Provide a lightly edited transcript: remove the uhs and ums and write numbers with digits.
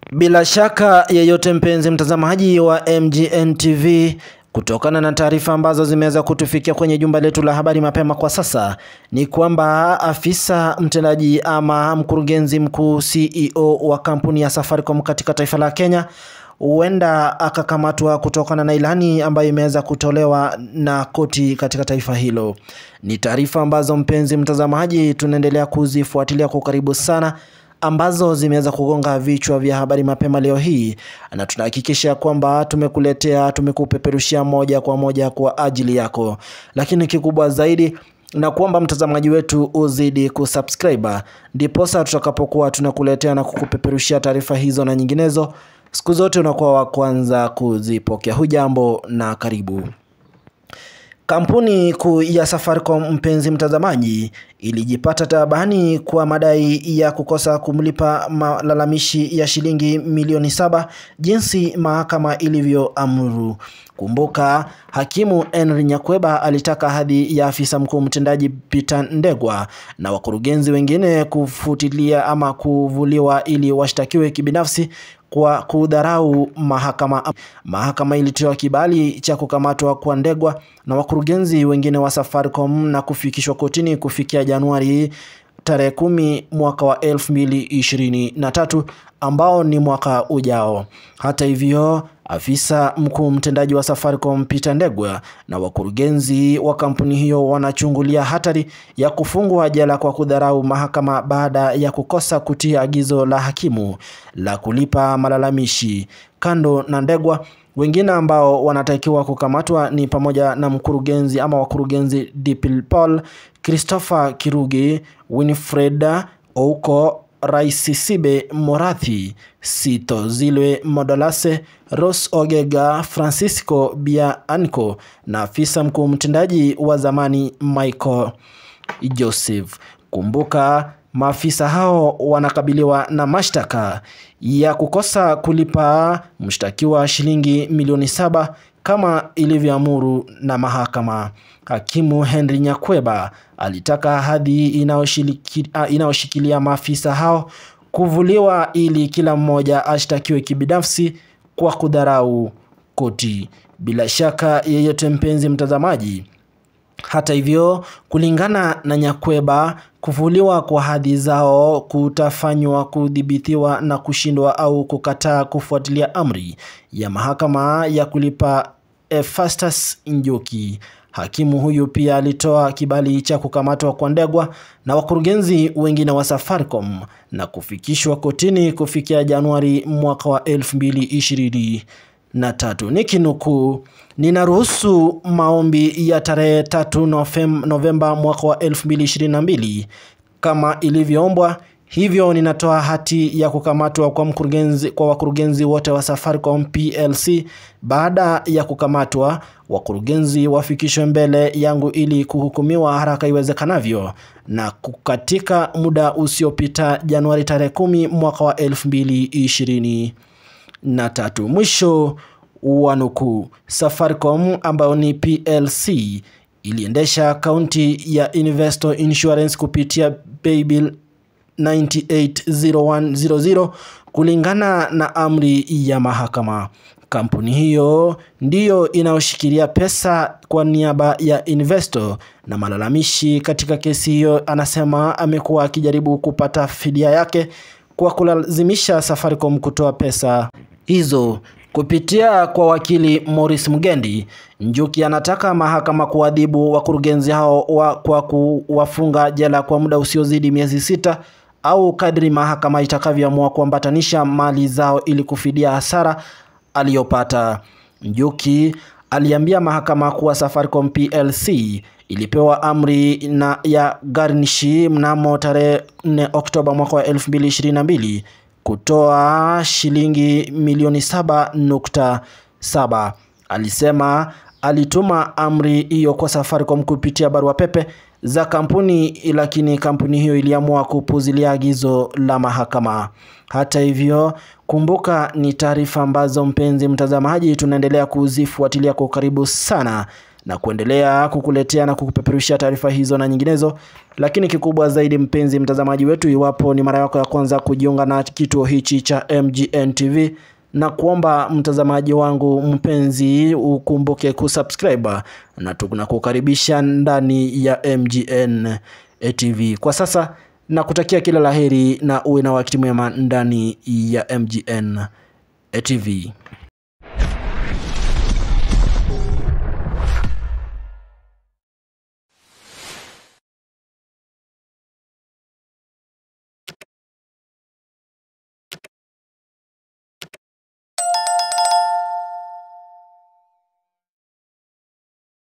Bila shaka yeyote mpenzi mtazamaji wa MGN TV, kutokana na taarifa ambazo zimeweza kutufikia kwenye jumba letu la habari mapema kwa sasa, ni kwamba afisa mtendaji ama mkurugenzi mkuu CEO wa kampuni ya Safaricom katika taifa la Kenya huenda akakamatwa kutokana na ilani ambayo imeweza kutolewa na koti katika taifa hilo. Ni taarifa ambazo mpenzi mtazamaji tunaendelea kuzifuatilia kwa karibu sana, ambazo zimeweza kugonga vichwa vya habari mapema leo hii, na tunahakikisha kwamba tumekupeperushia moja kwa moja kwa ajili yako. Lakini kikubwa zaidi na kwamba mtazamaji wetu uzidi kusubscribe, ndiposa tutakapokuwa tunakuletea na kukupeperushia taarifa hizo na nyinginezo, siku zote unakuwa wa kwanza kuzipokea. Hujambo na karibu. Kampuni kuu ya Safaricom mpenzi mtazamaji ilijipata taabani kwa madai ya kukosa kumlipa malalamishi ya shilingi milioni 7 jinsi mahakama ilivyoamuru. Kumbuka, hakimu Ndegwa alitaka hadhi ya afisa mkuu mtendaji Peter Ndegwa na wakurugenzi wengine kufutilia ama kuvuliwa ili washtakiwe kibinafsi kwa kudharau mahakama. Mahakama ilitoa kibali cha kukamatwa kwa Ndegwa na wakurugenzi wengine wa Safaricom na kufikishwa kotini kufikia Januari tarehe 10 mwaka wa 2023 ambao ni mwaka ujao. Hata hivyo, afisa mkuu mtendaji wa Safaricom Peter Ndegwa na wakurugenzi wa kampuni hiyo wanachungulia hatari ya kufungwa jela kwa kudharau mahakama baada ya kukosa kutii agizo la hakimu la kulipa malalamishi. Kando na Ndegwa, wengine ambao wanatakiwa kukamatwa ni pamoja na mkurugenzi ama wakurugenzi Paul, Christopher Kirugi, Winfred Ouko, Rais Sibe Morathi, Sito Zilwe Modolase, Ross Ogega, Francisco Bianco na afisa mkuu mtendaji wa zamani Michael Joseph. Kumbuka, maafisa hao wanakabiliwa na mashtaka ya kukosa kulipa mshtakiwa shilingi milioni 7 kama ilivyoamuru na mahakama. Hakimu Ndegwa alitaka hadhi inayoshikilia maafisa hao kuvuliwa ili kila mmoja ashtakiwe kibinafsi kwa kudharau koti. Bila shaka yeyote mpenzi mtazamaji, hata hivyo, kulingana na Ndegwa, kuvuliwa kwa hadhi zao kutafanywa kudhibitiwa na kushindwa au kukataa kufuatilia amri ya mahakama ya kulipa Festus Njoki. Hakimu huyu pia alitoa kibali cha kukamatwa kwa Ndegwa na wakurugenzi wengine wa Safaricom na kufikishwa kotini kufikia Januari mwaka wa 2023. Nikinukuu, "Ninaruhusu maombi ya tarehe 3 Novemba mwaka wa 2022 kama ilivyoombwa. Hivyo ninatoa hati ya kukamatwa kwa wakurugenzi wote wa Safaricom PLC. Baada ya kukamatwa, wakurugenzi wafikishwe mbele yangu ili kuhukumiwa haraka iwezekanavyo na katika muda usiopita Januari tarehe 10 mwaka wa 2023. Mwisho wa nukuu. Safaricom ambayo ni PLC iliendesha akaunti ya Investor Insurance kupitia paybill 980100 kulingana na amri ya mahakama. Kampuni hiyo ndiyo inayoshikilia pesa kwa niaba ya Investor, na malalamishi katika kesi hiyo anasema amekuwa akijaribu kupata fidia yake kwa kulazimisha Safaricom kutoa pesa hizo. Kupitia kwa wakili Morris Mugendi, Njoki anataka mahakama kuadhibu wakurugenzi hao kwa kuwafunga jela kwa muda usiozidi miezi 6 au kadri mahakama itakavyoamua kuambatanisha mali zao ili kufidia hasara aliyopata. Njoki aliambia mahakama kuwa Safaricom PLC ilipewa amri ya garnishi mnamo tarehe 4 Oktoba mwaka wa 2022 kutoa shilingi milioni 7.7. Alisema alituma amri hiyo kwa Safaricom kupitia barua pepe za kampuni, lakini kampuni hiyo iliamua kupuuzilia agizo la mahakama. Hata hivyo, kumbuka ni taarifa ambazo mpenzi mtazamaji tunaendelea kuzifuatilia kwa karibu sana, na kuendelea kukuletea na kukupeperushia taarifa hizo na nyinginezo. Lakini kikubwa zaidi, mpenzi mtazamaji wetu, iwapo ni mara yako ya kwanza kujiunga na kituo hichi cha MGN TV, na kuomba mtazamaji wangu mpenzi ukumbuke kusubscribe na tunakukaribisha ndani ya MGN TV. Kwa sasa nakutakia kila laheri na uwe na wakati mwema ndani ya MGN TV.